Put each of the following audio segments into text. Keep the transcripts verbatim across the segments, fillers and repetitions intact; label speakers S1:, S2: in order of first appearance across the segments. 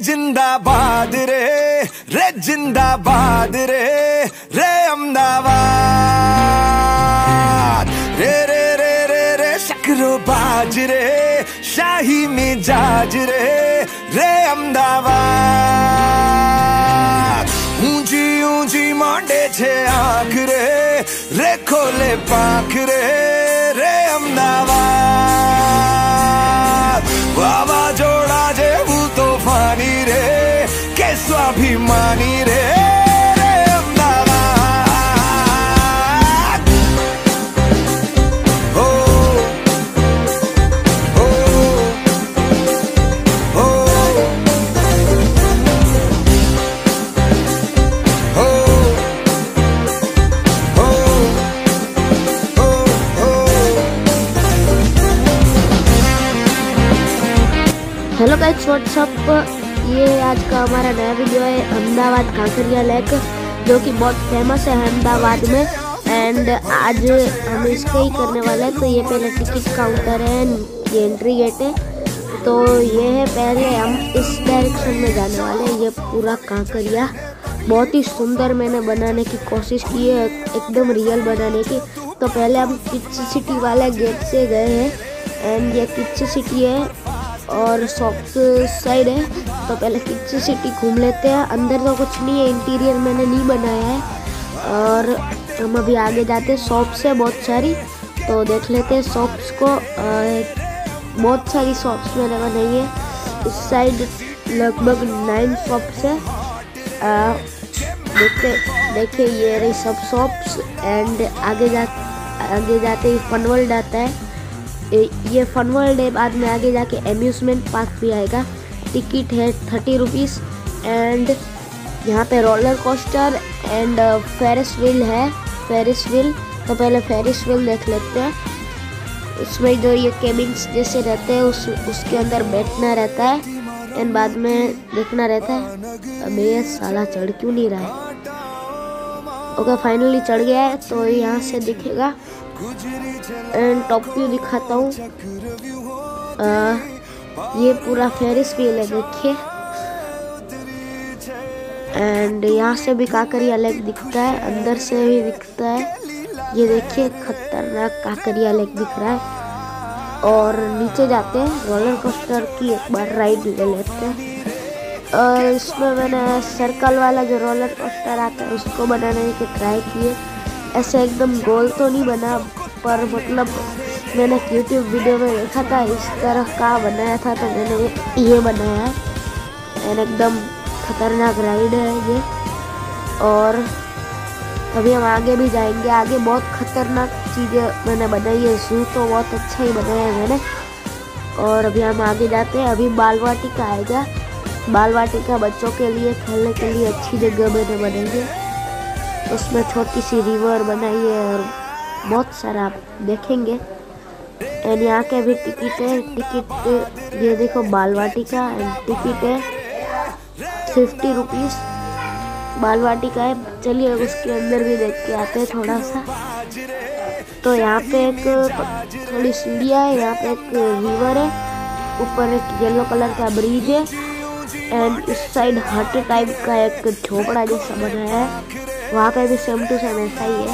S1: जिंदाबाद रे रे जिंदाबाद रे रे अहमदाबाद रे रे रे रे रे शकरो बाज रे शाही मिजाज रे रे अहमदाबाद ऊंची ऊंची मांडे छे आंख रे रे खोले पाख रे रे अहमदाबाद वावा जोड़ा जे वो तूफानी रे के स्वाभिमानी रे रे अहमदाबाद हो हो हो हो
S2: हेलो गाइस, व्हाट्सअप। ये आज का हमारा नया वीडियो है अहमदाबाद कांकरिया लेक, जो कि बहुत फेमस है अहमदाबाद में। एंड आज हम इसका ही करने वाले हैं। तो ये पहले टिकट काउंटर है, ये एंट्री गेट है। तो ये है, पहले हम इस डायरेक्शन में जाने वाले हैं। ये पूरा कांकरिया बहुत ही सुंदर मैंने बनाने की कोशिश की है, एकदम रियल बनाने की। तो पहले हम किड्स सिटी वाले गेट से गए हैं। एंड ये किड्स सिटी है और शॉप साइड है। तो पहले किड्स सिटी घूम लेते हैं। अंदर तो कुछ नहीं है, इंटीरियर मैंने नहीं बनाया है। और हम अभी आगे जाते हैं, शॉप्स है बहुत सारी, तो देख लेते हैं शॉप्स को। बहुत सारी शॉप्स मैंने बनाई है। इस साइड लगभग नाइन शॉप्स है। देखते देखिए ये रही सब शॉप्स। एंड आगे जा आगे जाते ही फन वर्ल्ड आता है। ये फन वर्ल्ड है, बाद में आगे जाके एम्यूजमेंट पार्क भी आएगा। टिकट है थर्टी रुपीज़। एंड यहाँ पे roller coaster and Ferris wheel है, फेरिस व्हील। तो पहले फेरिस व्हील देख लेते हैं। उसमें जो ये केबिन्स जैसे रहते हैं, उस उसके अंदर बैठना रहता है एंड बाद में देखना रहता है। अब ये साला चढ़ क्यों नहीं रहा है? ओके, फाइनली चढ़ गया है। तो यहाँ से दिखेगा एंड टॉप व्यू दिखाता हूँ। ये पूरा फेरिस व्हील है, देखिए। एंड यहाँ से भी कांकरिया लेक दिखता है, अंदर से भी दिखता है। ये देखिए खतरनाक कांकरिया लेक दिख रहा है। और नीचे जाते हैं, रोलर कोस्टर की एक बार राइड ले लेते हैं। और इसमें मैंने सर्कल वाला जो रोलर कोस्टर आता है उसको बनाने की ट्राई की है। ऐसे एकदम गोल तो नहीं बना, पर मतलब मैंने यूट्यूब वीडियो में देखा था इस तरह का बनाया था, तो मैंने ये बनाया है। एंड एकदम खतरनाक राइड है ये। और अभी हम आगे भी जाएंगे। आगे बहुत खतरनाक चीज़ें मैंने बनाई है। जू तो बहुत अच्छा ही बनाया है मैंने। और अभी हम आगे जाते हैं। अभी बाल वाटिका आएगा। बाल वाटिका बच्चों के लिए खेलने के लिए अच्छी जगह मैंने बनाई है। उसमें छोटी सी रिवर बनाई है और बहुत सारा आप देखेंगे। एंड यहाँ के भी टिकट है। टिकट ये देखो, बाल वाटिका एंड टिकट है फिफ्टी रुपीज़। बाल वाटिका है। चलिए उसके अंदर भी देख के आते हैं थोड़ा सा। तो यहाँ पे एक थोड़ी सीढ़ियाँ है, यहाँ पे एक रिवर है, ऊपर एक येलो कलर का ब्रिज है। एंड इस साइड हट टाइप का एक झोपड़ा जैसा बनाया है, वहाँ पे भी सेम टू सेम ऐसा ही है।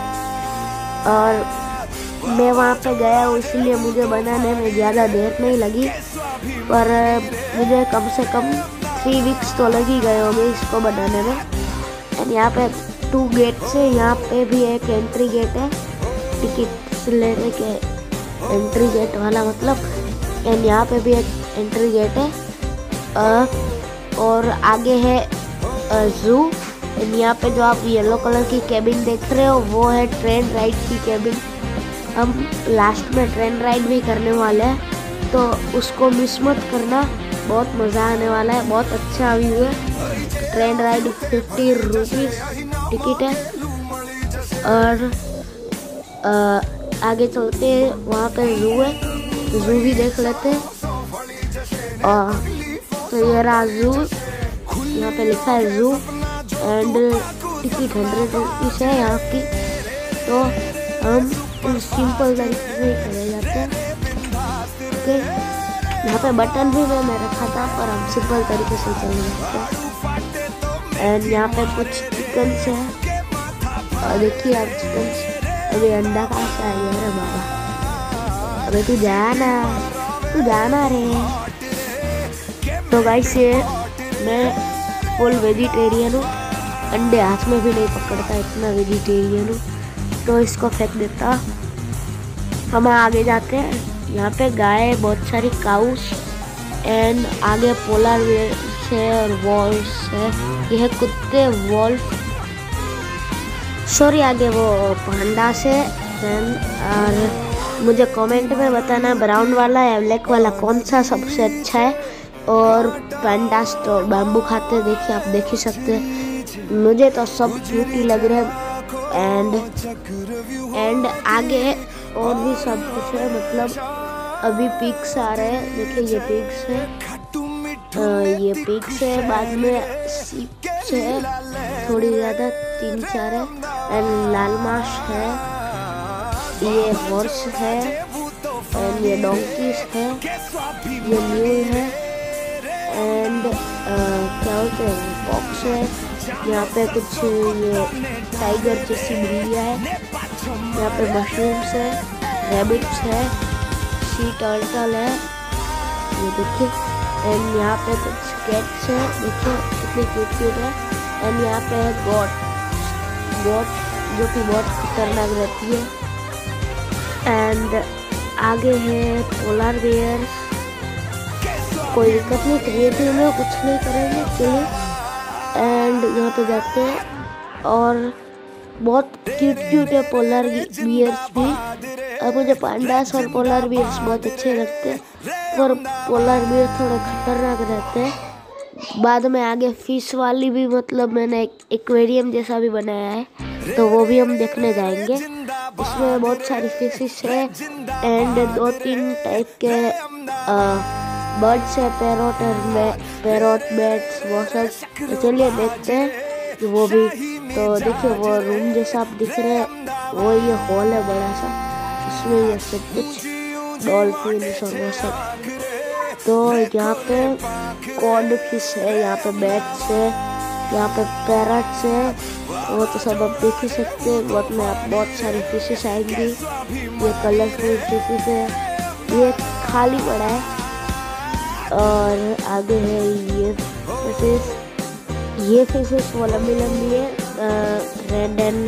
S2: और मैं वहाँ पे गया हूँ, इसलिए मुझे बनाने में ज़्यादा देर नहीं लगी, पर मुझे कम से कम थ्री वीक्स तो लग ही गए होंगे इसको बनाने में। एंड यहाँ पे टू गेट्स है। यहाँ पे भी एक एंट्री गेट है, टिकट लेने के एंट्री गेट वाला मतलब। एंड यहाँ पे भी एक एंट्री गेट है। आ, और आगे है जू। एंड यहाँ पे जो आप येलो कलर की केबिन देख रहे हो वो है ट्रेन राइड की केबिन। हम लास्ट में ट्रेन राइड भी करने वाले हैं, तो उसको मिस मत करना, बहुत मज़ा आने वाला है। बहुत अच्छा व्यू है। Train ride fifty rupees ticket है। और आ, आगे चलते हैं, वहाँ पे जू है, जू भी देख लेते हैं। और तो ये रहा जू, यहाँ पे लिखा है जू। एंड टिकट हंड्रेड रुपीज़ है यहाँ की। तो हम सिंपल तरीके से चले जाते हैं। ओके, यहाँ पे बटन भी मैंने रखा था, पर हम सिंपल तरीके से चल सकते हैं। एंड यहाँ पे कुछ चिकन है, और देखिए आप चिकन। अभी अंडा कहाँ से आ गया रे बाबा, अबे तू जाना तू जाना रे। तो गाइस ये मैं फुल वेजिटेरियन हूँ, अंडे हाथ में भी नहीं पकड़ता, इतना वेजिटेरियन हूँ। तो इसको फेंक देता। हम आगे जाते हैं। यहाँ पे गाय, बहुत सारी काउस, एंड आगे पोलर बेयर्स है और वॉल्स है। यह कुत्ते वॉल्फ, सॉरी आगे वो पांडा से। और मुझे कमेंट में बताना ब्राउन वाला या ब्लैक वाला कौन सा सबसे अच्छा है। और पांडास तो बैम्बू खाते, देखिए आप देख ही सकते हैं। मुझे तो सब क्यूट ही लग रहे हैं। एंड एंड आगे और भी सब कुछ है, मतलब अभी पिग्स आ रहे हैं। देखिए ये पिग्स है, आ, ये पिग्स है, बाद में सीप है थोड़ी ज़्यादा, तीन चार है। एंड लाल माश है, ये हॉर्स है, एंड ये डोंकीज है, ये म्यूल है, एंड क्या बोलते हैं बॉक्स है। यहाँ पे कुछ ये टाइगर जैसी बिल्लियाँ है। यहाँ पे मशरूम्स है, रैबिट्स है, सी टर्टल है, ये देखिए। एंड यहाँ पे कुछ कैट्स है, देखिए कितनी क्यूट क्यूट है। एंड यहाँ पे है गोट गोट जो कि बहुत खतरनाक रहती है। एंड आगे है पोलर बेयर्स। कोई दिक्कत नहीं, क्रिएटिव में कुछ नहीं करेंगे, चलिए। एंड यहाँ पे जाते हैं, और बहुत क्यूट क्यूट है पोलर बियर्स भी। अब मुझे पांडास और पोलर बियर्स बहुत अच्छे लगते हैं, पर पोलर बियर थोड़े खतरनाक रहते हैं। बाद में आगे फिश वाली भी, मतलब मैंने एक एक्वेरियम जैसा भी बनाया है, तो वो भी हम देखने जाएंगे। इसमें बहुत सारी फिशेस है, एंड दो तीन टाइप के बर्ड्स है, पैरोट और पैरोट बैट्स, वो सब। तो चलिए देखते हैं कि वो भी। तो देखिए वो रूम जैसा आप दिख रहे हैं, वो ये हॉल है बड़ा सा, इसमें ये सब कुछ डॉल्फिन और वो सब। तो यहाँ पे कॉड फिश है, यहाँ पे बैट्स है, यहाँ पे पैरट्स है, वो तो सब आप देख ही सकते हैं। बहुत में आप बहुत सारी फिशेस आएंगी। ये कलरफुल फिशेस है, ये खाली पड़ा है। और आगे है ये फिशेस, ये फिशेस वो लंबी लंबी है, रेड एंड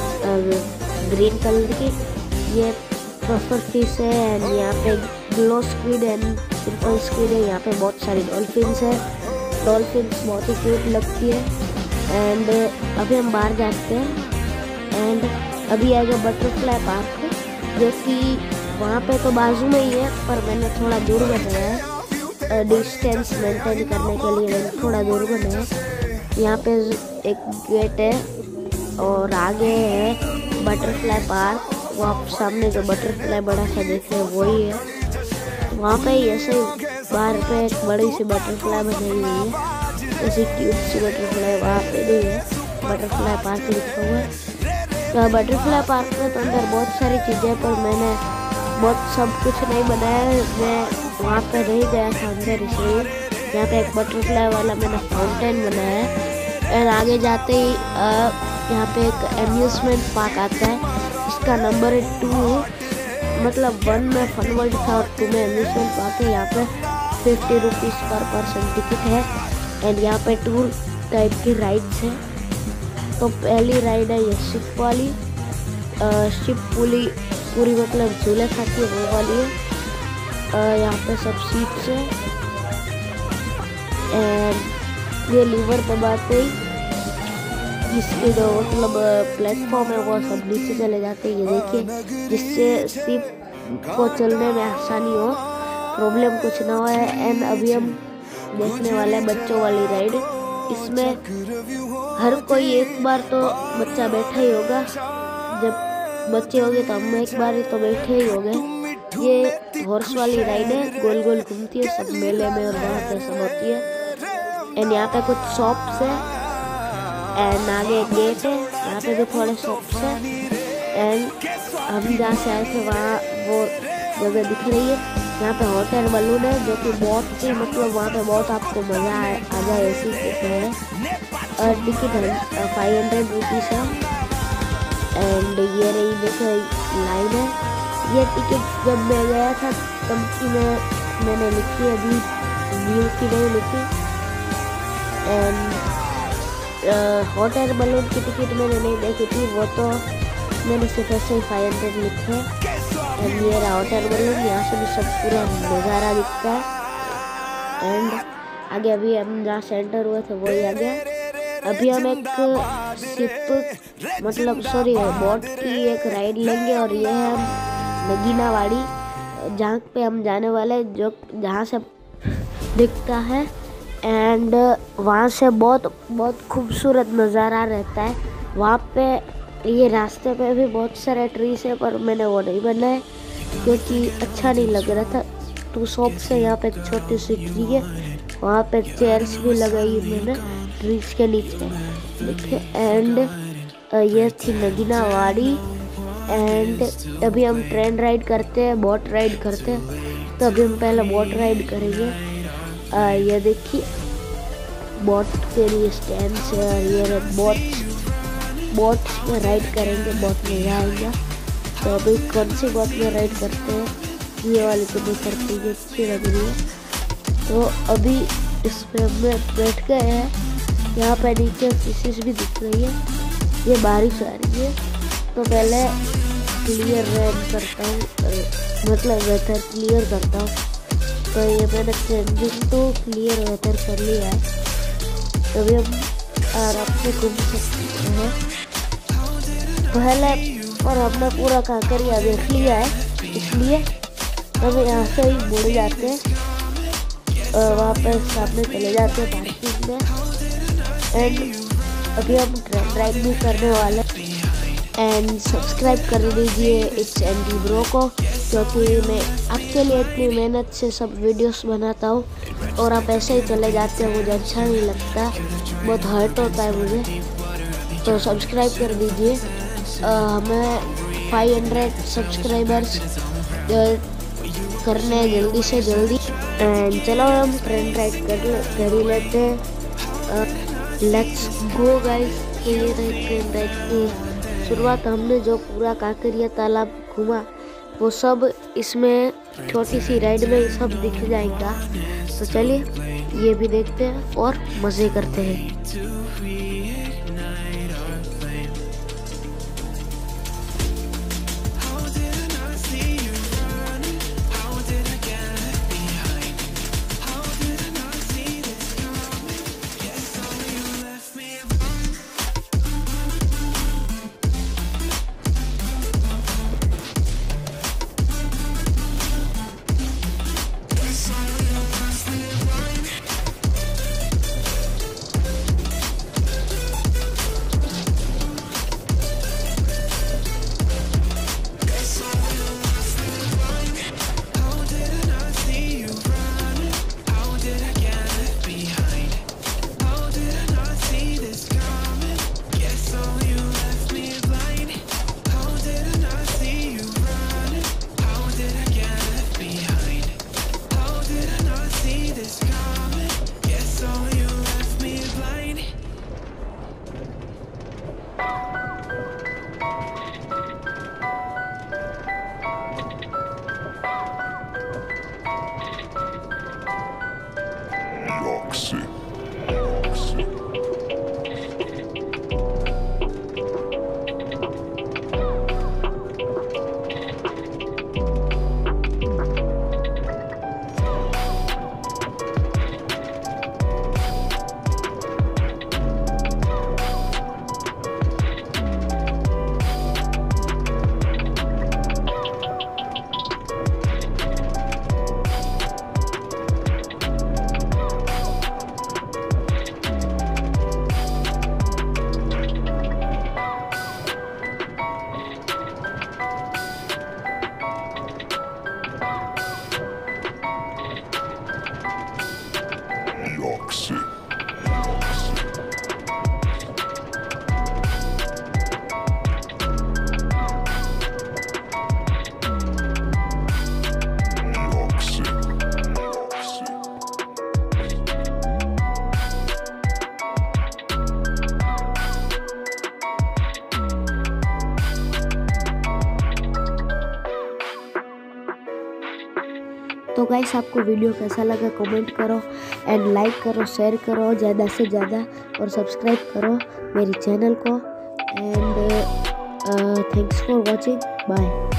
S2: ग्रीन कलर की। ये प्रॉपर फिश है। एंड यहाँ पे glow squid and simple squid है। यहाँ पे बहुत सारी डॉल्फिन्स है, डॉल्फिन्स बहुत ही क्यूट लगती है। एंड अभी हम बाहर जाते हैं। एंड अभी आएगा बटरफ्लाई पार्क, जो कि वहाँ पे तो बाजू में ही है, पर मैंने थोड़ा दूर बनाया है, डिस्टेंस मेंटेन करने के लिए मैंने थोड़ा दूर बनाया है। यहाँ पे एक गेट है, और आगे है बटरफ्लाई पार्क। वो आप सामने जो बटरफ्लाई बड़ा सा देख रहे हैं वही है। वहाँ पे ऐसे बाहर पे एक बड़ी सी बटरफ्लाई बनाई हुई है, ऐसी क्यूट सी बटरफ्लाई वहाँ पे नहीं है, बटरफ्लाई पार्क लिखा हुआ है। तो बटरफ्लाई पार्क में तो अंदर बहुत सारी चीज़ें, पर मैंने बहुत सब कुछ नहीं बनाया, मैं वहाँ पे नहीं गया था अंदर, इसलिए यहाँ पे एक बटरफ्लाई वाला मैंने फाउंटेन बनाया है। और आगे जाते ही यहाँ पे एक एम्यूजमेंट पार्क आता है, इसका नंबर है टू, मतलब वन में फन वर्ल्ड था और टू में एम्यूजमेंट पार्क है। यहाँ पे fifty rupees per person ticket है। एंड यहाँ पे टूर टाइप की राइड्स है। तो पहली राइड है ये शिप वाली, शिप पूरी पूरी मतलब झूले खाती है वो वाली है। यहाँ पे सब सीट्स है। एंड ये लीवर दबाते ही इसके जो मतलब प्लेटफॉर्म है वो सब नीचे चले जाते हैं, ये देखिए, जिससे शिप को चलने में आसानी हो, प्रॉब्लम कुछ ना हो। एंड अभी हम देखने वाले हैं बच्चों वाली राइड। इसमें हर कोई एक बार तो बच्चा बैठा ही होगा, जब बच्चे होंगे तो हम एक बार ही तो बैठे ही होंगे। ये हॉर्स वाली राइड है, गोल गोल घूमती है, सब मेले में और वहाँ पे सब होती है। एंड यहाँ पे कुछ शॉप्स है, एंड आगे एक गेट है, यहाँ पे भी थोड़े शॉप्स है। एंड हम जहाँ से आए थे वहाँ वो जगह दिख रही है। यहाँ पे हॉट एयर बलून है जो कि बहुत ही मतलब वहाँ पे बहुत आपको मज़ा आ जाए ऐसी है। और टिकट है फाइव हंड्रेड रुपीज़ है। एंड ये रही देखो लाइन है। ये टिकट जब मैं गया था तब की मैं मैंने लिखी, अभी न्यू की नहीं लिखी। एंड हॉट एयर बलून की टिकट मैंने नहीं देखी थी, वो तो मैंने सिर्फ ऐसे ही फाइव हंड्रेड लिखे। एंड ये रहा हॉट एयर बलून, यहाँ से भी सब पूरा नज़ारा दिखता है। एंड आगे अभी हम जहाँ सेंटर हुए थे वही आ गया। अभी हम एक शिप मतलब सॉरी बोट की एक राइड लेंगे और ये है हम नगीनावाड़ी, जहाँ पे हम जाने वाले जो जहाँ से दिखता है। एंड वहाँ से बहुत बहुत खूबसूरत नज़ारा रहता है। वहाँ पे ये रास्ते पे भी बहुत सारे ट्रीज है पर मैंने वो नहीं बनाए क्योंकि अच्छा नहीं लग रहा था। तो शॉप से यहाँ पे एक छोटी सी ट्री है, वहाँ पे चेयर्स भी लगाई मैंने ट्रीज के नीचे देखिए। एंड ये थी नगीनावाड़ी। एंड अभी हम ट्रेन राइड करते हैं, बोट राइड करते हैं, तो अभी हम पहले बोट राइड करेंगे। आ, ये देखिए बोट के लिए स्टैंड है और ये बोट बोट में राइड करेंगे, बहुत मज़ा आएगा। तो अभी कौन सी बोट में राइड करते हैं, ये वाली तो नहीं करती, ये अच्छी लग रही है। तो अभी इसमें हम बैठ गए हैं। यहाँ पे नीचे फिशेस भी दिख रही है, ये बारिश आ रही है। तो पहले क्लियर रेड करता हूँ, मतलब वेदर क्लियर करता हूँ। तो ये मैंने चेंजिंग तो क्लियर वेदर कर लिया है, तभी हम आराम से घूम सकते हैं। पहले और हमने पूरा कांकरिया देख लिया है, इसलिए हम यहाँ से ही मुड़ जाते हैं, वहाँ पे सामने चले जाते हैं पार्किंग में। एंड अभी हम ट्रेन राइड भी करने वाले हैं। एंड सब्सक्राइब कर दीजिए इट्स एंडी ब्रो को, क्योंकि मैं आपके लिए इतनी मेहनत से सब वीडियोस बनाता हूँ और आप ऐसे ही चले जाते हैं, मुझे अच्छा नहीं लगता, बहुत हर्ट होता है मुझे। तो सब्सक्राइब कर दीजिए, हमें फाइव हंड्रेड सब्सक्राइबर्स करने हैं जल्दी से जल्दी। एंड चलो हम ट्रेन राइड कर कर ही लेते हैं, लेट्स गो गाइस। ये रही ट्रेन राइड की शुरुआत। हमने जो पूरा कांकरिया तालाब घूमा वो सब इसमें छोटी सी राइड में सब दिख जाएगा। तो चलिए ये भी देखते हैं और मज़े करते हैं। तो गाइस आपको वीडियो कैसा लगा कमेंट करो एंड लाइक करो, शेयर करो ज़्यादा से ज़्यादा और सब्सक्राइब करो मेरी चैनल को and thanks for watching, bye.